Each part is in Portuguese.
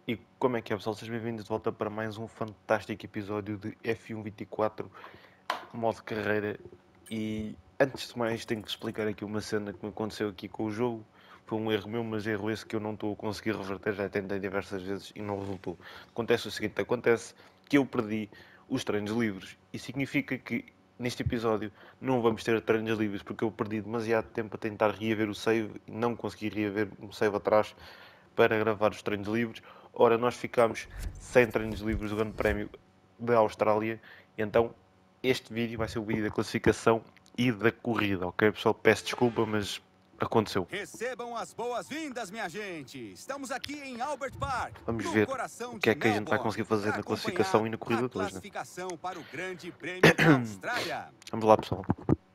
E como é que é, pessoal? Sejam bem-vindos de volta para mais um fantástico episódio de F1 24, modo carreira. E antes de mais, tenho que explicar aqui uma cena que me aconteceu aqui com o jogo. Foi um erro meu, mas erro esse que eu não estou a conseguir reverter. Já tentei diversas vezes e não resultou. Acontece o seguinte: acontece que eu perdi os treinos livres. E significa que neste episódio não vamos ter treinos livres porque eu perdi demasiado tempo a tentar reaver o save e não consegui reaver um save atrás para gravar os treinos livres. Ora, nós ficámos sem treinos livres do Grande Prémio da Austrália, e então este vídeo vai ser o vídeo da classificação e da corrida, ok, pessoal? Peço desculpa, mas aconteceu. Recebam as boas-vindas, minha gente! Estamos aqui em Albert Park, Vamos no ver coração o que é de que a gente vai conseguir Melbourne, fazer para na classificação acompanhar e na a corrida de hoje, né? classificação para o Grande Prêmio da Austrália. Vamos lá, pessoal.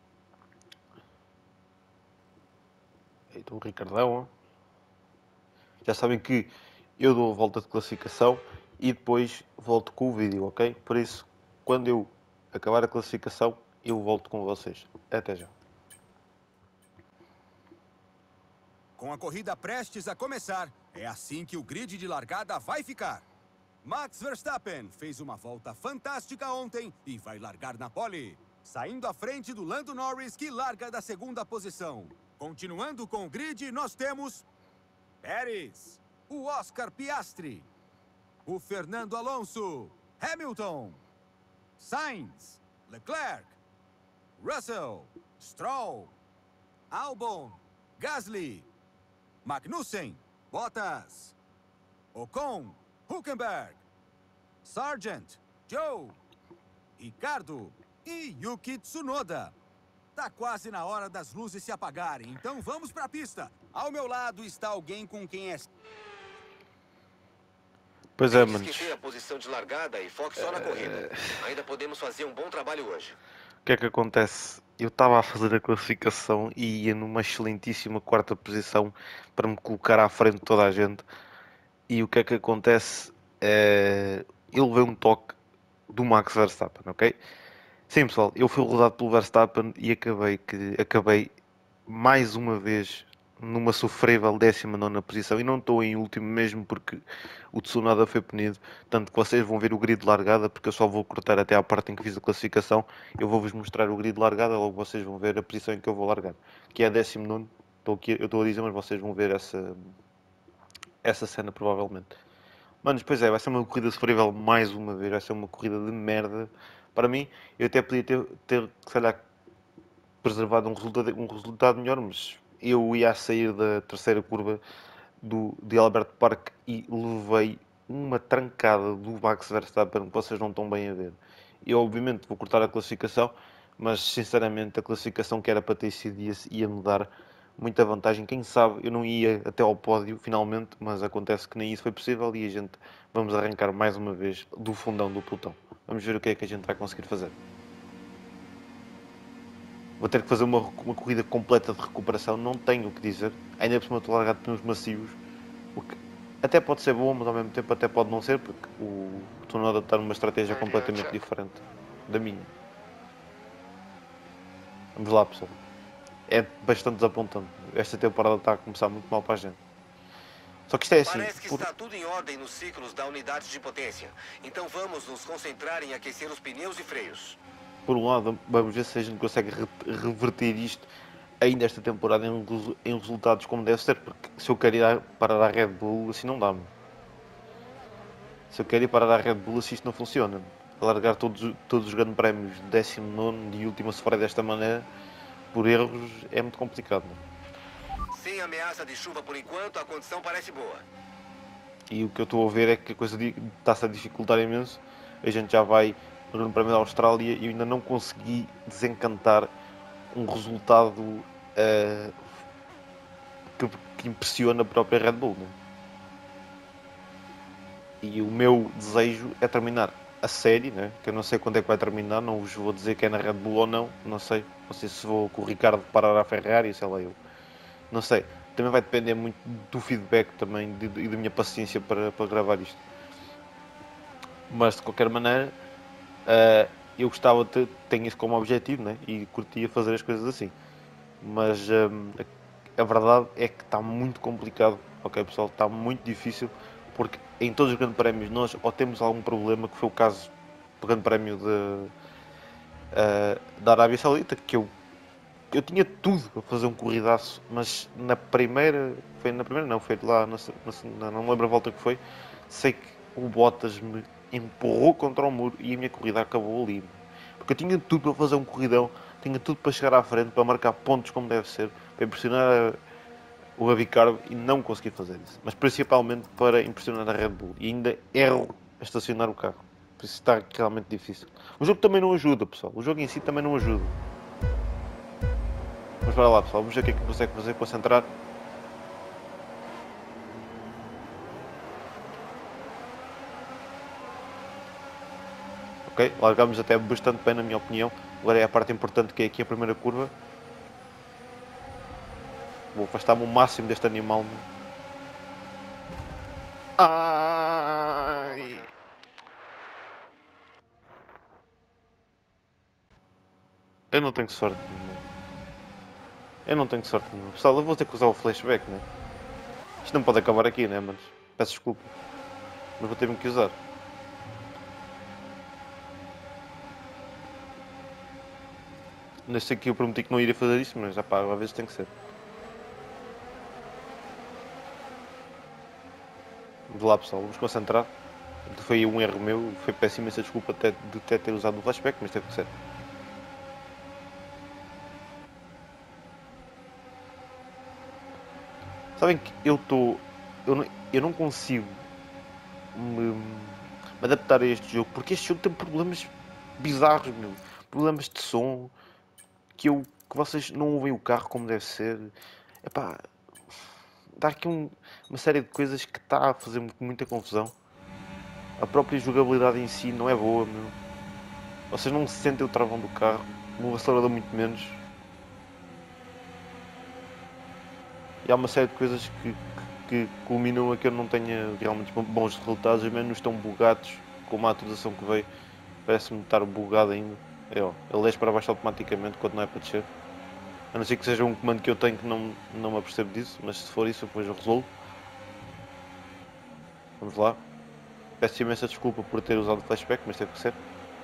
Então, o Ricardão, já sabem que eu dou a volta de classificação e depois volto com o vídeo, ok? Por isso, quando eu acabar a classificação, eu volto com vocês. Até já. Com a corrida prestes a começar, é assim que o grid de largada vai ficar. Max Verstappen fez uma volta fantástica ontem e vai largar na pole, saindo à frente do Lando Norris, que larga da segunda posição. Continuando com o grid, nós temos Pérez, o Oscar Piastri, o Fernando Alonso, Hamilton, Sainz, Leclerc, Russell, Stroll, Albon, Gasly, Magnussen, Bottas, Ocon, Hülkenberg, Sargent, Joe, Ricardo e Yuki Tsunoda. Tá quase na hora das luzes se apagarem, então vamos para a pista. Ao meu lado está alguém com quem é... Pois é, Tente manos. esquecer a posição de largada e foque só na corrida. Ainda podemos fazer um bom trabalho hoje. O que é que acontece? Eu estava a fazer a classificação e ia numa excelentíssima quarta posição para me colocar à frente de toda a gente. E o que é que acontece? Ele veio um toque do Max Verstappen, ok? Sim, pessoal, eu fui rodado pelo Verstappen e acabei mais uma vez numa sofrível 19ª posição, e não estou em último mesmo porque o Tsunoda foi punido, tanto que vocês vão ver o grid de largada, porque eu só vou cortar até à parte em que fiz a classificação. Eu vou-vos mostrar o grid de largada, logo vocês vão ver a posição em que eu vou largar, que é 19º. Eu estou a dizer, mas vocês vão ver essa cena provavelmente. Manos, pois é, vai ser uma corrida sofrível mais uma vez, vai ser uma corrida de merda. Para mim, eu até podia ter se calhar, preservado um resultado melhor, mas eu ia a sair da terceira curva de Albert Park e levei uma trancada do Max Verstappen que vocês não estão bem a ver. Eu, obviamente, vou cortar a classificação, mas sinceramente, a classificação que era para ter sido ia-me dar muita vantagem. Quem sabe eu não ia até ao pódio finalmente, mas acontece que nem isso foi possível e a gente vamos arrancar mais uma vez do fundão do pelotão. Vamos ver o que é que a gente vai conseguir fazer. Vou ter que fazer uma corrida completa de recuperação, não tenho o que dizer. Ainda por cima estou largado de pneus macios, o que até pode ser bom, mas ao mesmo tempo até pode não ser, porque o Tsunoda está numa estratégia completamente diferente da minha. Vamos lá, pessoal. É bastante desapontante. Esta temporada está a começar muito mal para a gente. Só que isto é assim, Parece que está tudo em ordem nos ciclos da unidade de potência. Então vamos nos concentrar em aquecer os pneus e freios. por um lado, vamos ver se a gente consegue reverter isto ainda esta temporada em resultados como deve ser, porque se eu quero ir parar a Red Bull, assim não dá-me. Se eu quero ir parar a Red Bull, assim isto não funciona. Largar todos os grandes prémios de 19º e última se for desta maneira, por erros, é muito complicado. Sem ameaça de chuva por enquanto, a condição parece boa. E o que eu estou a ver é que a coisa está-se a dificultar imenso. A gente já vai no Grande Prémio da Austrália e eu ainda não consegui desencantar um resultado que impressiona a própria Red Bull. Né? E o meu desejo é terminar a série, né? Que eu não sei quando é que vai terminar, não vos vou dizer que é na Red Bull ou não, não sei. Não sei se vou com o Ricardo parar a Ferrari, sei lá eu. Não sei. Também vai depender muito do feedback também e da minha paciência para gravar isto. Mas de qualquer maneira, eu gostava de ter isso como objetivo, né? E curtia fazer as coisas assim. Mas a verdade é que está muito complicado, ok pessoal? Está muito difícil porque em todos os grandes prémios nós ou temos algum problema, que foi o caso do grande prémio da Arábia Saudita, que eu tinha tudo para fazer um corridaço, mas na primeira, não, foi lá, não me lembro a volta que foi, sei que o Bottas me empurrou contra o muro e a minha corrida acabou ali. Porque eu tinha tudo para fazer um corridão, tinha tudo para chegar à frente, para marcar pontos como deve ser, para impressionar o Ricciardo e não consegui fazer isso. Mas principalmente para impressionar a Red Bull. E ainda erro a estacionar o carro. Por isso está realmente difícil. O jogo também não ajuda, pessoal. O jogo em si também não ajuda. Mas para lá, pessoal. Vamos ver o que é que consegue fazer. Concentrar. Ok, largamos até bastante bem, na minha opinião. Agora é a parte importante, que é aqui a primeira curva. Vou afastar-me o máximo deste animal. Ai! Eu não tenho sorte nenhuma. Eu não tenho sorte nenhuma. Pessoal, eu vou ter que usar o flashback, né? Isto não pode acabar aqui, né, mas peço desculpa. Mas vou ter que usar. Neste aqui eu prometi que não iria fazer isso, mas já pá, às vezes tem que ser. Vamos lá, pessoal, vamos concentrar. Foi um erro meu, foi péssima essa desculpa de ter usado o flashback, mas teve que ser. Sabem que eu não consigo me adaptar a este jogo, porque este jogo tem problemas bizarros, meu. Problemas de som, que vocês não ouvem o carro como deve ser. Epá, dá aqui uma série de coisas que está a fazer muita confusão. A própria jogabilidade em si não é boa, meu. Vocês não sentem o travão do carro, o acelerador muito menos. E há uma série de coisas que culminam a que eu não tenha realmente bons resultados, os menus estão bugados, com uma atualização que veio, parece-me estar bugado ainda. Ele desce para baixo automaticamente quando não é para descer. A não ser que seja um comando que eu tenho que não me apercebo disso, mas se for isso eu depois resolvo. Vamos lá. Peço imensa desculpa por ter usado o flashback, mas teve que ser.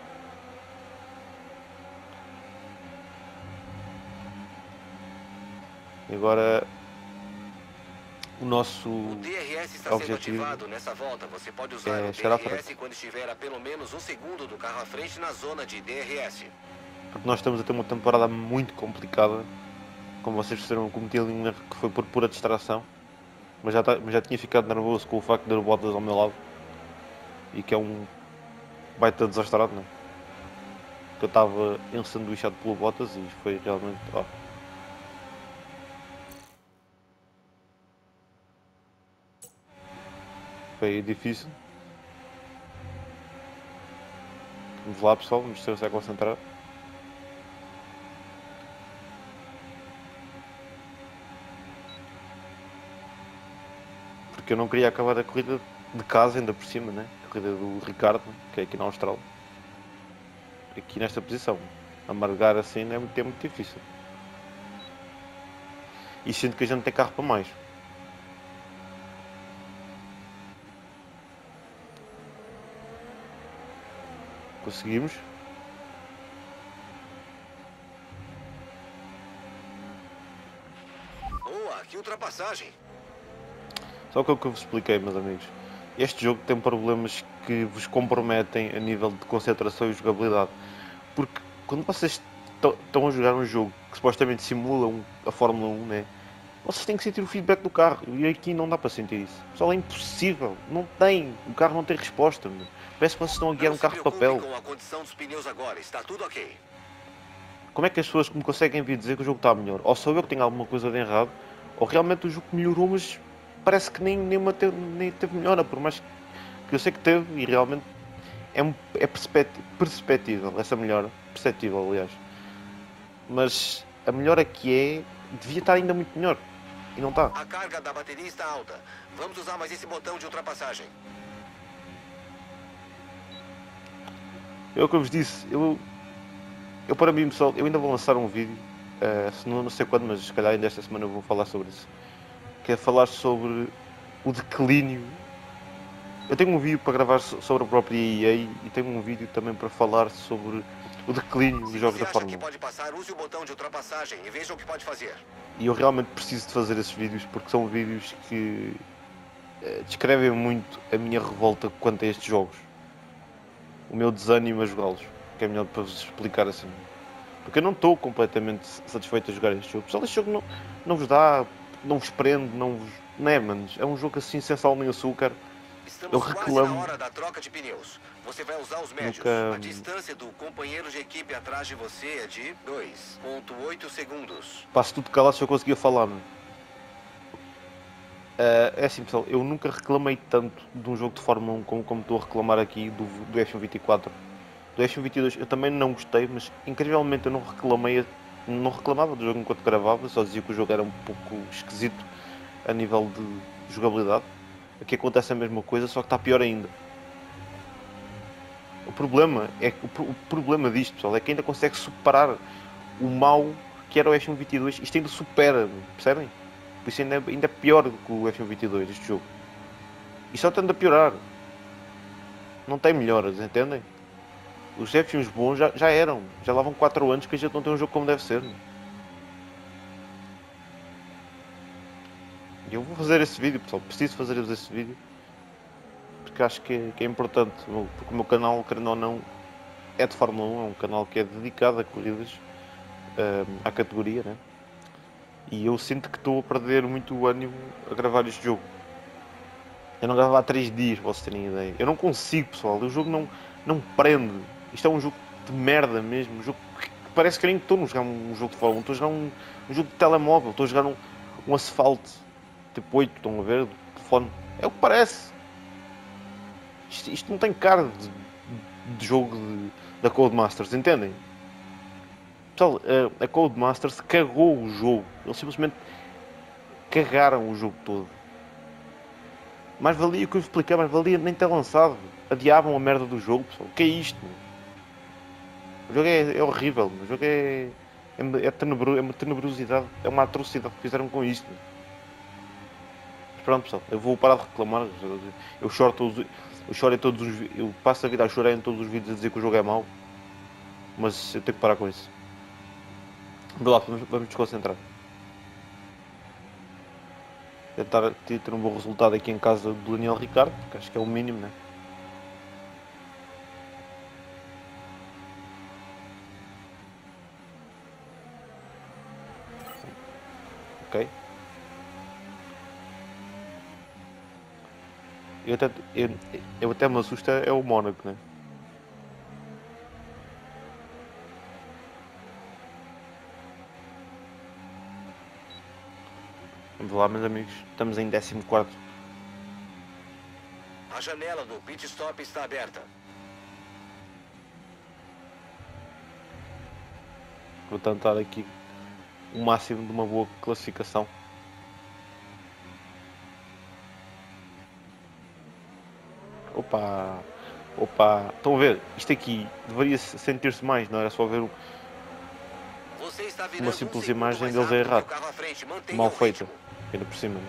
E agora o nosso DRS está sendo ativado nessa volta. Você pode usar o DRS quando estiver a pelo menos 1 segundo do carro à frente na zona de DRS. Porque nós estamos a ter uma temporada muito complicada. Como vocês perceberam, eu cometi ali um erro que foi por pura distração. Mas já tinha ficado nervoso com o facto de ter o Bottas ao meu lado. E que é um baita desastrado, não é? Que eu estava ensanduichado pelo Bottas e foi realmente... Foi difícil. Vamos lá, pessoal, vamos ter a concentrar. Porque eu não queria acabar a corrida de casa, ainda por cima, né? A corrida do Ricciardo, que é aqui na Austrália. Aqui nesta posição. Amargar assim é muito difícil. E sinto que a gente tem carro para mais. Conseguimos. Boa, que ultrapassagem! Só o que eu vos expliquei, meus amigos. Este jogo tem problemas que vos comprometem a nível de concentração e jogabilidade. Porque quando vocês estão a jogar um jogo que supostamente simula a Fórmula 1, né? Vocês têm que sentir o feedback do carro. E aqui não dá para sentir isso. Pessoal, é impossível. Não tem. O carro não tem resposta. Meu. Parece que vocês estão a guiar um carro de papel. Com a condição dos pneus agora. Está tudo ok. Como é que as pessoas me conseguem vir dizer que o jogo está melhor? Ou sou eu que tenho alguma coisa de errado, ou realmente o jogo melhorou, mas parece que nem teve melhora. Por mais que eu sei que teve, e realmente é perceptível essa melhora. Perceptível, aliás. Mas a melhora que devia estar ainda muito melhor. E não está. A carga da bateria está alta. Vamos usar mais esse botão de ultrapassagem. É o que eu vos disse. Eu para mim, pessoal, eu ainda vou lançar um vídeo. Não sei quando, mas se calhar ainda esta semana eu vou falar sobre isso. Que é falar sobre o declínio Eu tenho um vídeo para gravar sobre a própria EA e tenho um vídeo também para falar sobre o declínio dos jogos da Fórmula 1. Pode passar, use o botão de ultrapassagem e veja o que pode fazer. E eu realmente preciso de fazer esses vídeos porque são vídeos que descrevem muito a minha revolta quanto a estes jogos. O meu desânimo a jogá-los. Que é melhor para vos explicar assim. Porque eu não estou completamente satisfeito a jogar este jogo. Pessoal, este jogo não vos dá, não vos prende, não vos... Não é, manos. É um jogo assim, sem sal nem açúcar. Eu reclamo. Quase na hora da troca de pneus. Você vai usar os médios. Nunca... A distância do companheiro de equipe atrás de você é de 2,8 segundos. Passo tudo calado se eu conseguia falar, mano. É assim, pessoal, eu nunca reclamei tanto de um jogo de Fórmula 1 como estou a reclamar aqui do F1 24. Do F1 22 eu também não gostei, mas incrivelmente eu não reclamava do jogo enquanto gravava, só dizia que o jogo era um pouco esquisito a nível de jogabilidade. Aqui acontece a mesma coisa, só que está pior ainda. O problema disto, pessoal, é que ainda consegue superar o mau que era o F1 22. Isto ainda supera, percebem? Por isso ainda é pior do que o F1 22, este jogo. E só tende a piorar. Não tem melhoras, entendem? Os F1s bons já eram. Já lá vão 4 anos que a gente não tem um jogo como deve ser. E eu vou fazer esse vídeo, pessoal. Preciso fazer esse vídeo. Porque acho que é importante. Porque o meu canal, querendo ou não, é de Fórmula 1. É um canal que é dedicado a corridas. À categoria, né? E eu sinto que estou a perder muito o ânimo a gravar este jogo. Eu não gravo há 3 dias, para vocês terem ideia. Eu não consigo, pessoal. O jogo não prende. Isto é um jogo de merda mesmo. Um jogo que parece que nem estou a jogar um jogo de Fórmula 1. Estou a jogar um jogo de telemóvel. Estou a jogar um asfalto tipo 8, estão a ver? De telefone. É o que parece. Isto não tem cara de jogo da Codemasters, entendem? Pessoal, a Codemasters cagou o jogo. Eles simplesmente cagaram o jogo todo. Mais valia o que eu expliquei, mais valia nem ter lançado. Adiavam a merda do jogo, pessoal. O que é isto? O jogo é horrível. O jogo é tenebroso, é uma tenebrosidade, é uma atrocidade que fizeram com isto. Mas pronto, pessoal, eu vou parar de reclamar. Eu choro em todos os vídeos. Eu passo a vida a chorar em todos os vídeos a dizer que o jogo é mau. Mas eu tenho que parar com isso. Vamos desconcentrar. Tentar ter um bom resultado aqui em casa do Daniel Ricciardo, que acho que é o mínimo, né? Ok. Eu até me assusta é o Mónaco, né? Vamos lá, meus amigos. Estamos em 14º. A janela do pit stop está aberta. Vou tentar aqui o máximo de uma boa classificação. Opa! Estão a ver? Isto aqui deveria sentir-se mais, não era só ver uma simples imagem deles a errar. Mal feita, ainda por cima.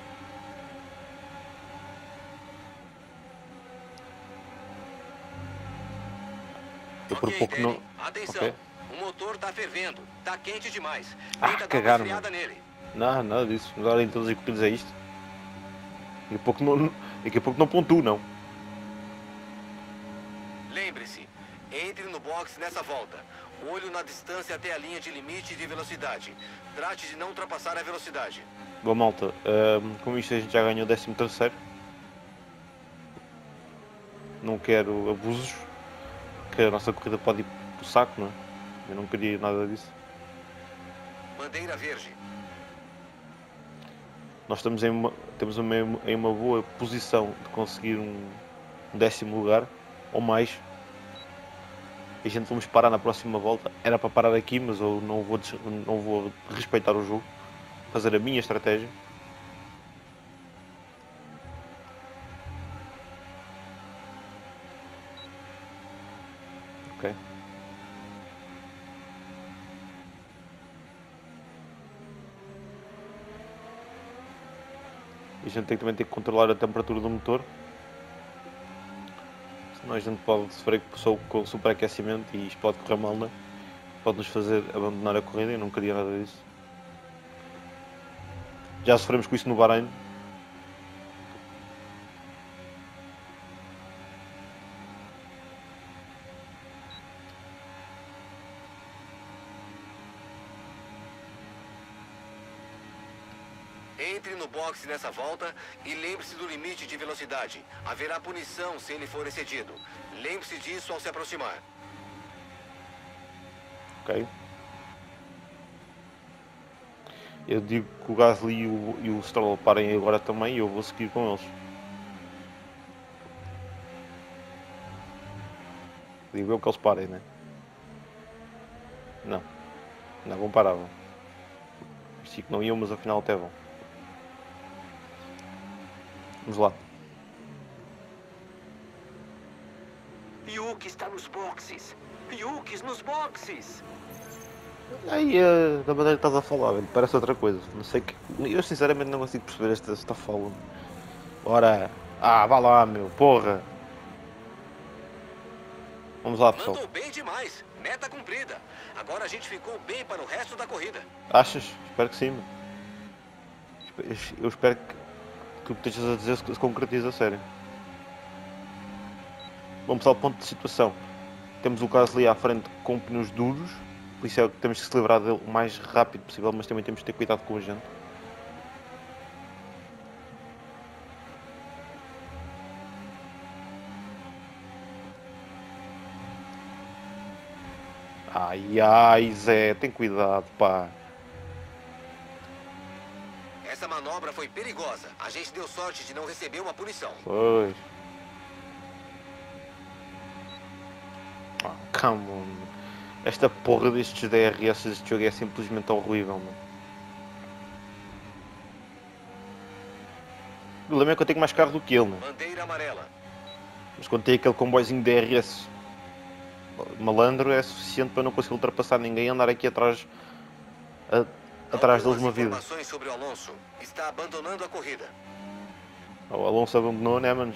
Eu por não... Atenção, okay. O motor está fervendo, está quente demais. Cagaram, mano. Não, nada disso. Não darem todas as corridas a isto. Daqui a pouco não pontuo, não. Lembre-se, entre no box nessa volta. Olho na distância até a linha de limite de velocidade. Trate de não ultrapassar a velocidade. Boa malta, com isto a gente já ganhou o 13º. Não quero abusos, porque a nossa corrida pode ir pro saco, não é? Eu não queria nada disso. Bandeira verde. Nós temos em uma boa posição de conseguir um 10º lugar ou mais. E a gente vamos parar na próxima volta. Era para parar aqui, mas eu não vou respeitar o jogo. Fazer a minha estratégia. Ok. E a gente também tem que controlar a temperatura do motor. a gente pode sofrer com superaquecimento e isto pode correr mal, não é? Pode nos fazer abandonar a corrida e eu não queria nada disso. Já sofremos com isso no Bahrein. Entre no boxe nessa volta e lembre-se do limite de velocidade. Haverá punição se ele for excedido. Lembre-se disso ao se aproximar. Ok. Eu digo que o Gasly e o Stroll parem agora também e eu vou seguir com eles. Digo eu que eles parem, né? Não. Não vão parar. Pensei que não iam, mas afinal até vão. Vamos lá. Yuki está nos boxes. Yuki nos boxes. Aí, da maneira que estás a falar, velho, parece outra coisa. Não sei que. Eu sinceramente não consigo perceber esta fala. Ora. Ah, vá lá, meu, porra. Vamos lá, pessoal. Mandou bem demais. Meta cumprida. Agora a gente ficou bem para o resto da corrida. Achas? Espero que sim, mano. Eu espero que o que estejas a dizer se concretize a sério. Vamos passar ao ponto de situação. Temos o Gasly à frente com pneus duros, por isso é que temos que se livrar dele o mais rápido possível, mas também temos que ter cuidado com a gente. Ai, ai, Zé, tem cuidado, pá. Essa manobra foi perigosa. A gente deu sorte de não receber uma punição. Pois. Oh, come on. Esta porra destes DRS deste jogo é simplesmente horrível, mano. O problema é que eu tenho mais carro do que ele, né? Bandeira amarela. Mas quando tem aquele comboizinho DRS malandro é suficiente para não conseguir ultrapassar ninguém e andar aqui atrás deles uma vida. Informações sobre o Alonso. Está abandonando a corrida. O Alonso abandonou, né, manos?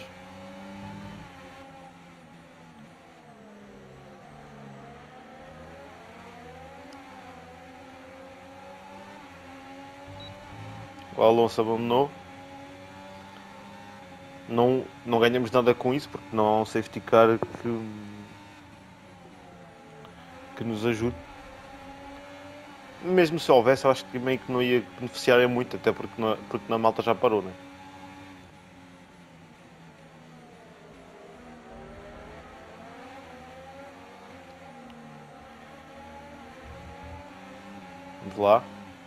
O Alonso abandonou. Não ganhamos nada com isso porque não há um safety car que nos ajude. Mesmo se houvesse, eu acho que meio que não ia beneficiar muito, até porque na malta já parou, né? Vamos lá.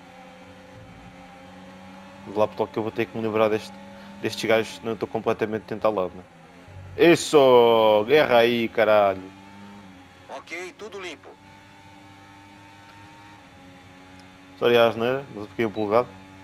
Vamos lá, pessoal, que eu vou ter que me livrar destes gajos, não estou completamente entalado, né? Isso! Guerra aí, caralho! Ok, tudo limpo. Sorry a asneira, mas eu fiquei empolgado.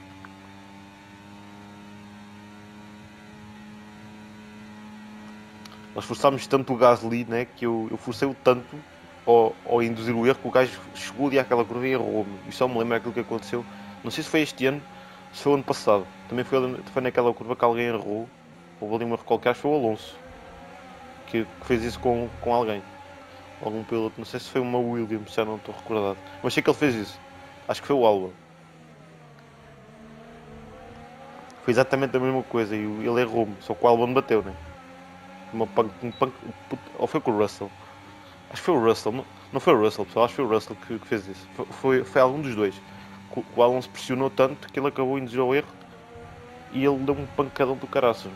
Nós forçámos tanto o Gasly, né, que eu forcei-o tanto ao induzir o erro que o gajo chegou ali àquela curva e errou-me. E só me lembro aquilo que aconteceu. Não sei se foi este ano, se foi o ano passado. Também foi naquela curva que alguém errou. Houve ali um erro qualquer, acho que foi o Alonso. Que fez isso com alguém. Algum piloto, não sei se foi uma Williams, já não estou recordado. Mas sei que ele fez isso. Acho que foi o Albon. Foi exatamente a mesma coisa e ele errou-me, só que o Albon bateu, né? Ou foi com o Russell? Acho que foi o Russell, não foi o Russell, pessoal, acho que foi o Russell que fez isso. Foi algum dos dois. O Alonso pressionou tanto que ele acabou induzir ao erro e ele deu um pancadão do caraças.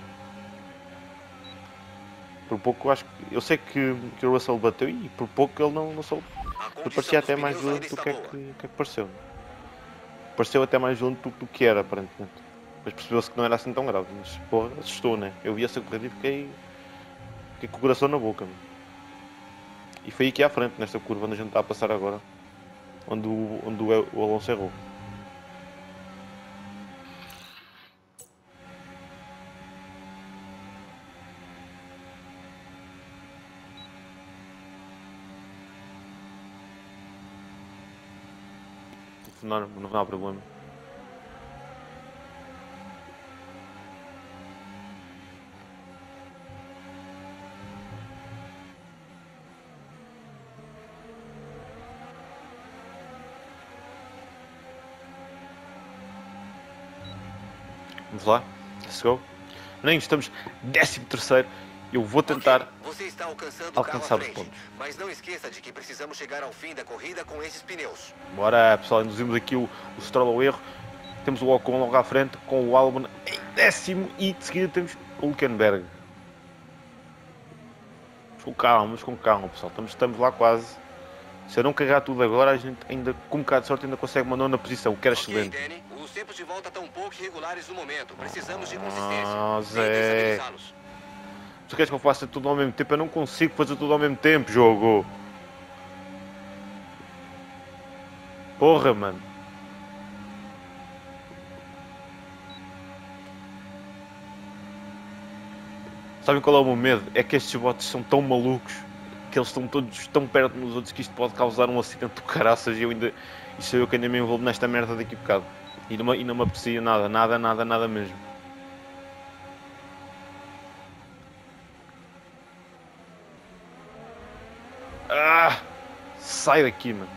Por pouco, eu sei que o Russell bateu e por pouco ele não soube. Ele parecia até mais violento do que pareceu. Pareceu até mais violento do que era, aparentemente. Mas percebeu-se que não era assim tão grave. Mas, porra, assustou, né? Eu vi essa corrida e fiquei com o coração na boca, né? E foi aqui à frente, nesta curva onde a gente está a passar agora. Onde o Alonso errou. Não há problema. Vamos lá, let's go. Nem estamos 13º. Eu vou tentar Você está alcançando o alcançar carro à os frente, pontos. mas não esqueça de que precisamos chegar ao fim da corrida com esses pneus. Bora, pessoal, induzimos aqui o Stroll ao erro. Temos o Ocon logo à frente com o Albon em 10º e de seguida temos o Hülkenberg. Vamos com calma, pessoal. Estamos lá quase. Se eu não cagar tudo agora, a gente ainda, com um bocado de sorte, ainda consegue uma nona posição, o que era excelente. Danny, os tempos de volta estão um pouco irregulares no momento. Precisamos de consistência. Zé. Tu queres que eu faça tudo ao mesmo tempo? Eu não consigo fazer tudo ao mesmo tempo, jogo. Porra, mano. Sabem qual é o meu medo? É que estes bots são tão malucos que eles estão todos tão perto nos outros que isto pode causar um acidente do caraças e eu ainda. E sou eu que ainda me envolvo nesta merda daqui a bocado. E não me aprecia nada mesmo. Ah! Sai daqui, mano.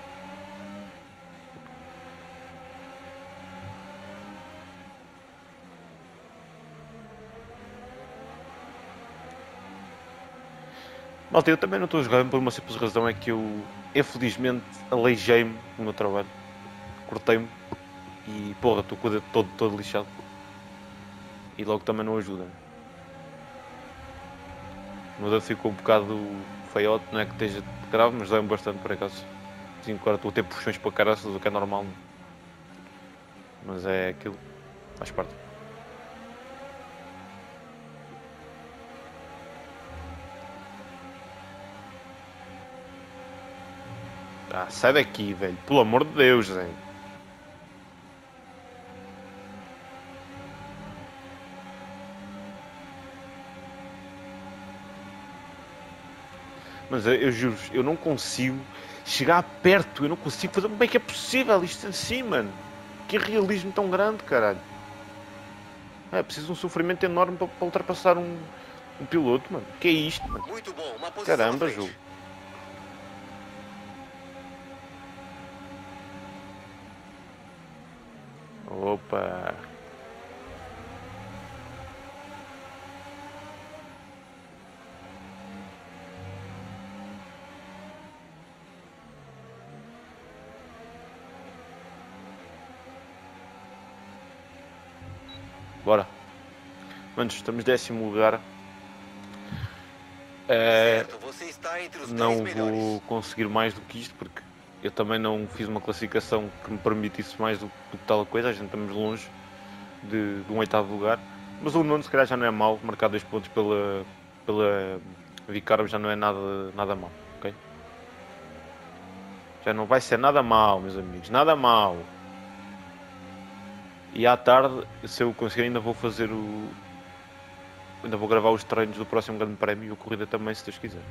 Malta, eu também não estou a jogar por uma simples razão, é que eu infelizmente aleijei-me no meu trabalho. Cortei-me e porra, estou com o dedo todo lixado. E logo também não ajuda. O meu dedo ficou um bocado feiote, não é que esteja grave, mas dói-me bastante por acaso. Sim, agora estou a ter puxões para caraças, o que é normal. Mas é aquilo, faz parte. Ah, sai daqui, velho. Pelo amor de Deus, velho. Mas eu juro, eu não consigo chegar perto. Eu não consigo fazer... Como é que é possível isto assim, mano? Que realismo tão grande, caralho. É preciso um sofrimento enorme para ultrapassar um piloto, mano. Que é isto, mano? Muito bom, uma posição Caramba, à frente. jogo. Opa. Bora. Manos, estamos 10º lugar. Certo, você está entre os 10 Não melhores. vou conseguir mais do que isto, porque eu também não fiz uma classificação que me permitisse mais do que tal coisa. A gente estamos longe de um 8º lugar. Mas o nono se calhar já não é mau. Marcar 2 pontos pela Vicarb já não é nada mau, ok? Já não vai ser nada mau, meus amigos. Nada mau. E à tarde, se eu conseguir, ainda vou fazer o... Ainda vou gravar os treinos do próximo Grande Prémio e a corrida também, se Deus quiser.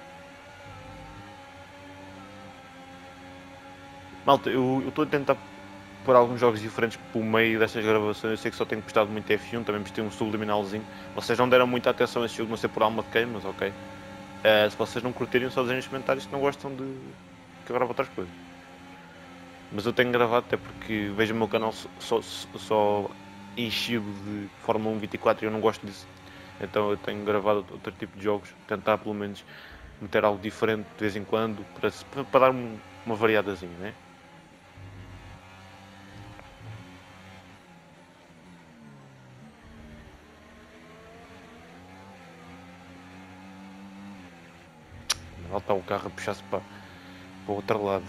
Malta, eu estou a tentar pôr alguns jogos diferentes por meio destas gravações. Eu sei que só tenho postado muito F1, também postei um subliminalzinho. Vocês não deram muita atenção a este jogo, não sei por alma de quem, mas ok. Se vocês não curtirem, só dizem nos comentários que não gostam de que eu grave outras coisas. Mas eu tenho gravado até porque vejo o meu canal só enchido de Fórmula 1 24 e eu não gosto disso. Então eu tenho gravado outro tipo de jogos, tentar pelo menos meter algo diferente de vez em quando, para dar uma variadazinha, né? Lá está o carro a puxar-se para o outro lado.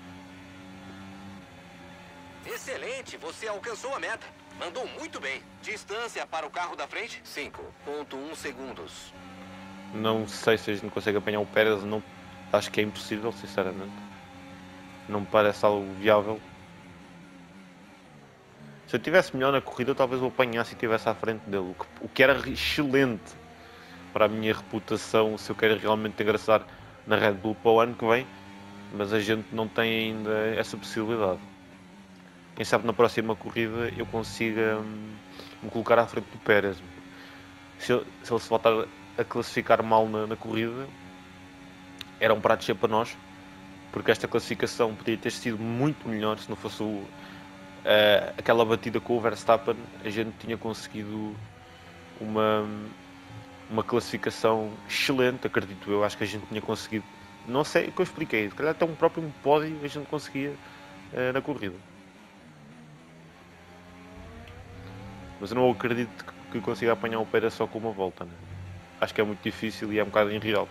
Excelente, você alcançou a meta. Mandou muito bem. Distância para o carro da frente? 5.1 segundos. Não sei se a gente consegue apanhar o Pérez, não, acho que é impossível, sinceramente. Não me parece algo viável. Se eu tivesse melhor na corrida, talvez o apanhasse e estivesse à frente dele, o que era excelente para a minha reputação, se eu quero realmente engraçar na Red Bull para o ano que vem, mas a gente não tem ainda essa possibilidade. Quem sabe na próxima corrida eu consiga me colocar à frente do Pérez. Se ele se voltar a classificar mal na corrida, era um prato cheio para nós, porque esta classificação podia ter sido muito melhor se não fosse aquela batida com o Verstappen, a gente tinha conseguido uma classificação excelente, acredito eu. Acho que a gente tinha conseguido, não sei o que eu expliquei, se calhar até um próprio pódio a gente conseguia na corrida. Mas eu não acredito que consiga apanhar o Pérez só com uma volta, né? Acho que é muito difícil e é um bocado irreal.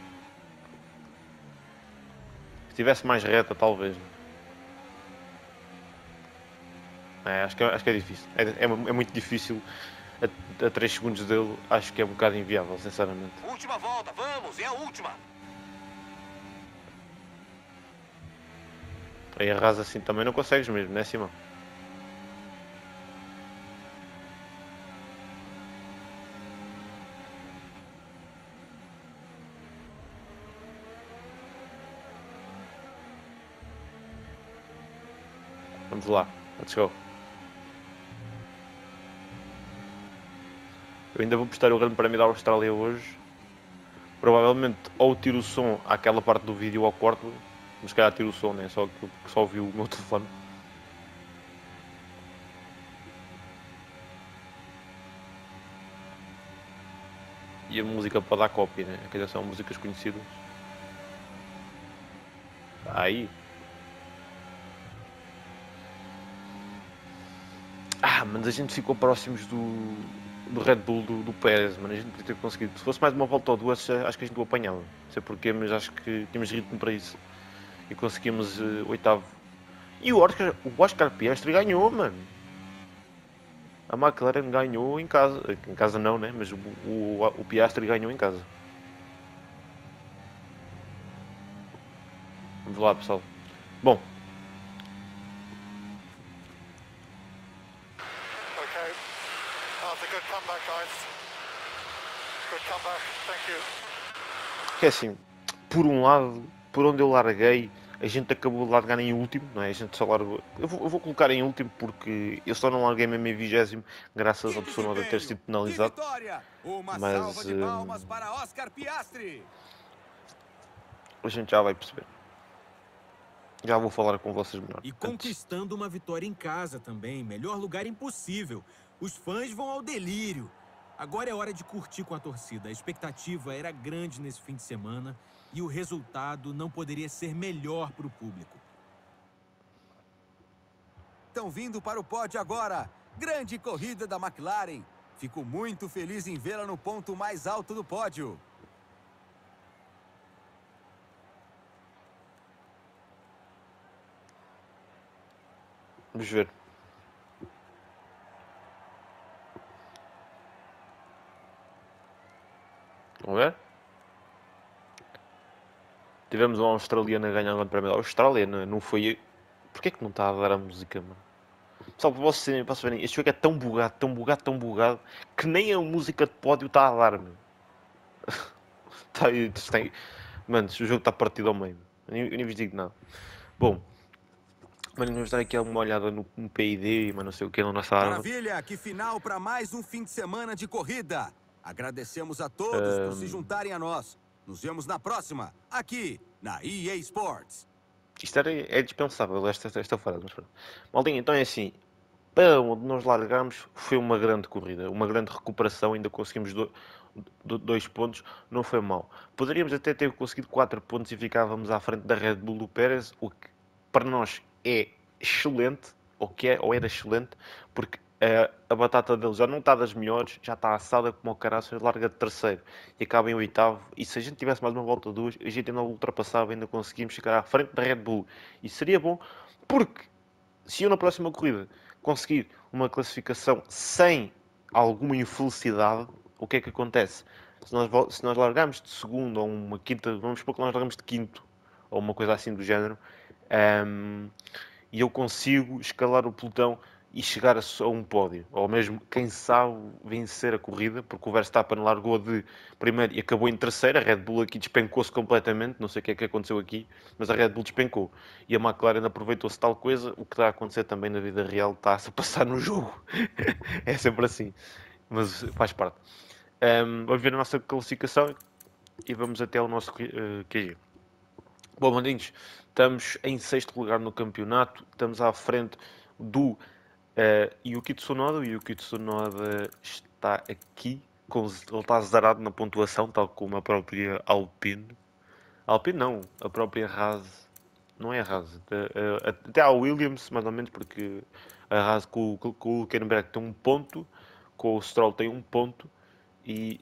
Se tivesse mais reta, talvez. Acho que é difícil. É muito difícil a 3 segundos dele. Acho que é um bocado inviável, sinceramente. Última volta, vamos, é a última. Aí arrasa assim também não consegues mesmo, né, Simão? Vamos lá, let's go. Eu ainda vou postar o Grande Prémio da Austrália hoje. Provavelmente ou tiro o som àquela parte do vídeo ou corto, mas se calhar tiro o som, né? Só que só ouvi o meu telefone. E a música para dar cópia, né? Aquelas são músicas conhecidas. Aí. Mas a gente ficou próximos do Red Bull do Pérez, mano. A gente podia ter conseguido. Se fosse mais uma volta ou duas, acho que a gente o apanhava. Não sei porquê, mas acho que tínhamos ritmo para isso. E conseguimos oitavo. E o Oscar Piastri ganhou, mano. A McLaren ganhou em casa. Em casa não, né? Mas o Piastri ganhou em casa. Vamos lá, pessoal. Bom. Okay. That's a good comeback, guys. Good comeback. Thank you. Que é assim, por um lado, por onde eu larguei, a gente acabou de largar em último, não é? A gente só largou. Eu vou colocar em último porque eu só não larguei mesmo em 20º, graças ao Tsunoda ter sido penalizado. Mas salva de palmas para Oscar Piastri. A gente já vai perceber. Já vou falar com vocês melhor. E conquistando uma vitória em casa também. Melhor lugar impossível. Os fãs vão ao delírio. Agora é hora de curtir com a torcida. A expectativa era grande nesse fim de semana e o resultado não poderia ser melhor para o público. Estão vindo para o pódio agora. Grande corrida da McLaren. Fico muito feliz em vê-la no ponto mais alto do pódio. Vamos ver. Vamos ver? Tivemos uma australiana a ganhar o Grande Prémio da Austrália, não foi... Porquê que não está a dar a música, mano? Pessoal, para vocês verem, este jogo é tão bugado, que nem a música de pódio está a dar, meu. Mano, o jogo está partido ao meio. Eu nem vos digo nada. Bom, mano, vamos dar aqui uma olhada no PID, mas não sei o que, na nossa árvore. Maravilha, que final para mais um fim de semana de corrida. Agradecemos a todos por se juntarem a nós. Nos vemos na próxima, aqui na EA Sports. Isto é dispensável, esta frase. Mas pronto. Maldinho, então é assim. Para onde nós largamos foi uma grande corrida, uma grande recuperação. Ainda conseguimos 2 pontos, não foi mal. Poderíamos até ter conseguido 4 pontos e ficávamos à frente da Red Bull do Pérez, o que para nós é excelente, ou era excelente, porque a batata dele já não está das melhores, já está assada como o caraças, larga de terceiro e acaba em oitavo. E se a gente tivesse mais uma volta ou duas, a gente ainda ultrapassava, ainda conseguimos ficar à frente da Red Bull. E seria bom, porque se eu na próxima corrida conseguir uma classificação sem alguma infelicidade, o que é que acontece? Se nós largarmos de segundo ou uma quinta, vamos supor que nós largamos de quinto, ou uma coisa assim do género, e eu consigo escalar o pelotão e chegar a um pódio, ou mesmo, quem sabe, vencer a corrida, porque o Verstappen largou de primeiro e acabou em terceiro. A Red Bull aqui despencou-se completamente, não sei o que é que aconteceu aqui, mas a Red Bull despencou. E a McLaren aproveitou-se de tal coisa, o que está a acontecer também na vida real está-se a passar no jogo. É sempre assim, mas faz parte. Vamos ver a nossa classificação e vamos até ao nosso QG. Bom, mandinhos, estamos em sexto lugar no campeonato, estamos à frente do Yuki Tsunoda. O Yuki Tsunoda está aqui, ele está zerado na pontuação, tal como a própria Alpine. Alpine não, a própria Haas. Não é a Haas. Até a Williams, mais ou menos, porque a Haas com o Hülkenberg tem 1 ponto, com o Stroll tem 1 ponto e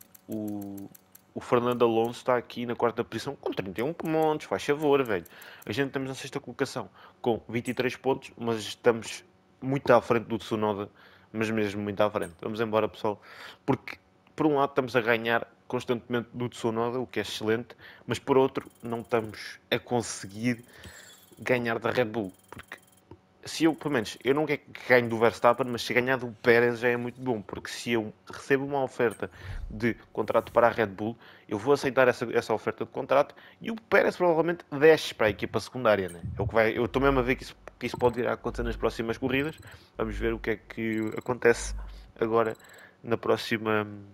o Fernando Alonso está aqui na 4ª posição com 31 pontos. Faz favor, velho. A gente estamos na 6ª colocação com 23 pontos, mas estamos muito à frente do Tsunoda, mas mesmo muito à frente. Vamos embora, pessoal, porque por um lado estamos a ganhar constantemente do Tsunoda, o que é excelente, mas por outro não estamos a conseguir ganhar da Red Bull, porque se eu, pelo menos, eu não quero que ganhe do Verstappen, mas se ganhar do Pérez já é muito bom, porque se eu recebo uma oferta de contrato para a Red Bull, eu vou aceitar essa oferta de contrato e o Pérez provavelmente desce para a equipa secundária, né? É o que vai, eu estou mesmo a ver que isso pode vir a acontecer nas próximas corridas. Vamos ver o que é que acontece agora no próximo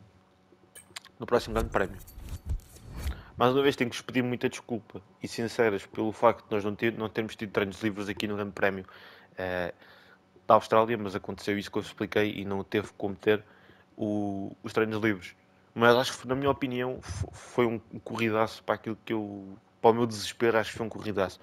Grande Prémio. Mais uma vez tenho que vos pedir muita desculpa e sinceras pelo facto de nós não termos tido treinos livres aqui no Grande Prémio da Austrália, mas aconteceu isso que eu vos expliquei e não teve como ter os treinos livres. Mas acho que, na minha opinião, foi um corridaço para aquilo que para o meu desespero, acho que foi um corridaço.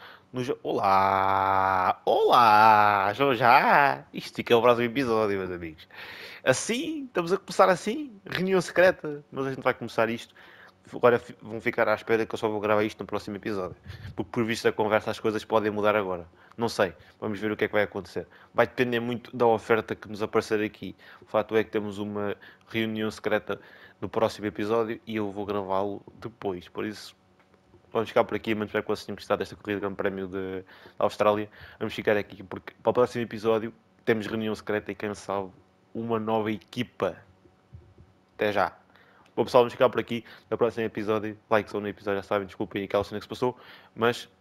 Olá! Olá! Já! Isto fica o próximo episódio, meus amigos. Assim, estamos a começar assim, reunião secreta, mas a gente vai começar isto. Agora vão ficar à espera que eu só vou gravar isto no próximo episódio. Porque por visto da conversa as coisas podem mudar agora. Não sei. Vamos ver o que é que vai acontecer. Vai depender muito da oferta que nos aparecer aqui. O fato é que temos uma reunião secreta no próximo episódio e eu vou gravá-lo depois. Por isso, vamos ficar por aqui. Mas espero que vocês tenham gostado desta corrida de Grande Prémio da Austrália. Vamos ficar aqui porque para o próximo episódio temos reunião secreta e quem sabe uma nova equipa. Até já. Bom, pessoal, vamos ficar por aqui. No próximo episódio, like só no episódio, já sabem, desculpem aquela cena que se passou, mas